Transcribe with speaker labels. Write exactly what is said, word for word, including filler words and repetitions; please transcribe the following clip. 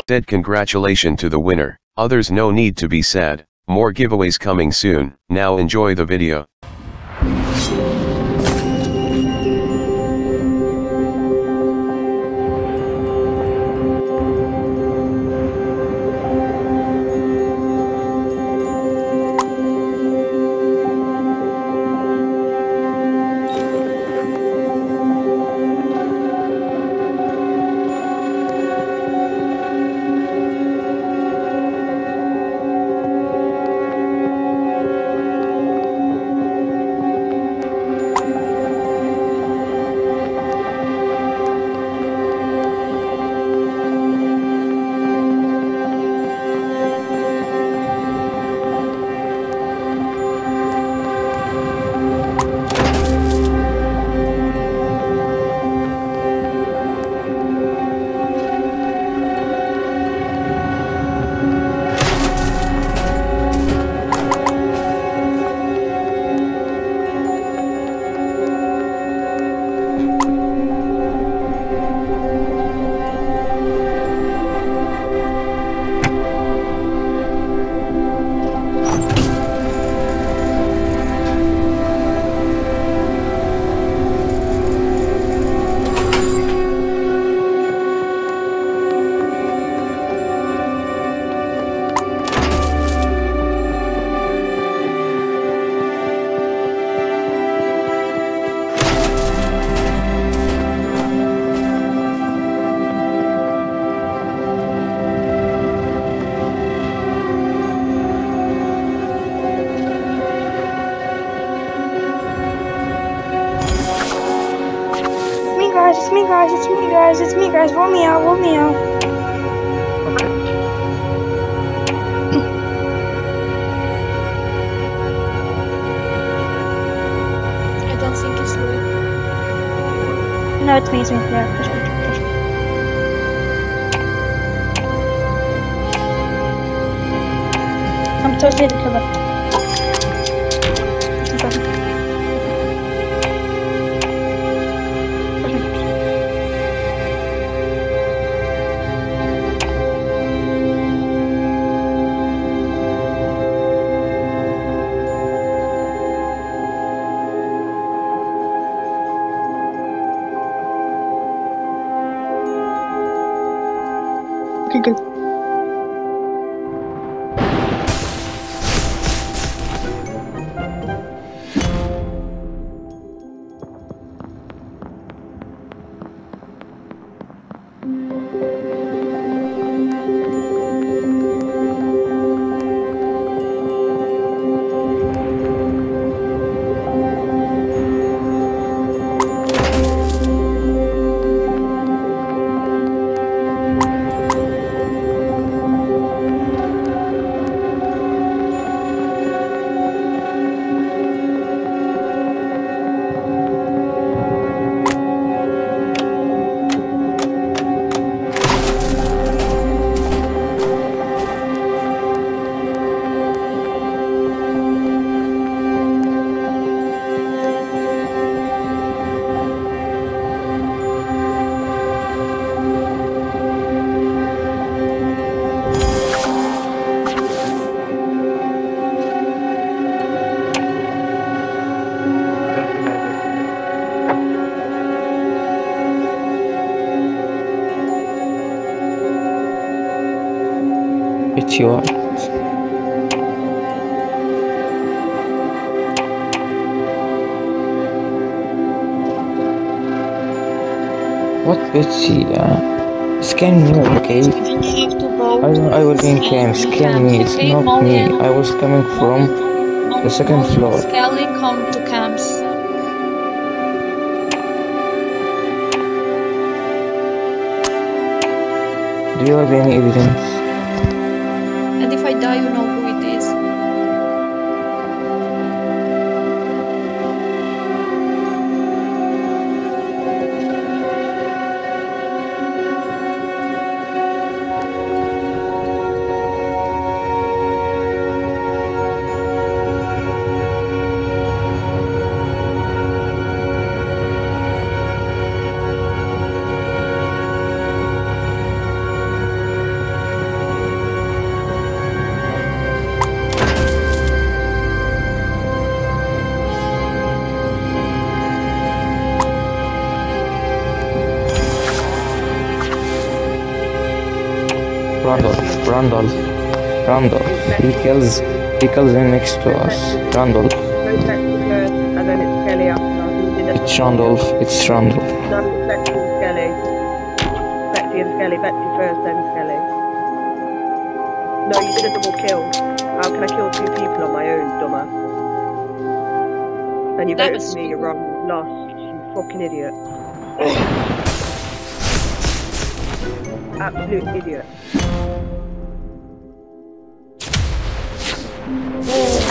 Speaker 1: Dead congratulations to the winner. Others no need to be said. More giveaways coming soon. Now enjoy the video.
Speaker 2: It's me guys, it's me guys, it's me guys, roll me out, roll me out.
Speaker 3: Okay.
Speaker 4: I don't think it's Louis.
Speaker 2: No, it's me, it's me, yeah, push, push, push. I'm totally the killer. Okay, good.
Speaker 3: It's yours. What Betsy? Uh, scan me, okay? I will, I will be in cam. Scan me. It's not me. I was coming from the second floor.
Speaker 4: Skelly, come to camps.
Speaker 3: Do you have any evidence?
Speaker 4: And if I die, you know who it is.
Speaker 3: Randolph, Randolph, Randolph. He kills, he kills him next to us. Randolph.
Speaker 5: No, Betsy first, and then it's Kelly after. Who did it
Speaker 3: It's
Speaker 5: before?
Speaker 3: Randolph, it's Randolph.
Speaker 5: No, it's Betsy and Skelly. Betsy and Skelly. Betsy first, then Skelly. No, you did a double kill. How can I kill two people on my own, dumbass? And you
Speaker 4: That
Speaker 5: voted
Speaker 4: was
Speaker 5: for me, you're wrong. You lost, you fucking idiot. Absolute idiot.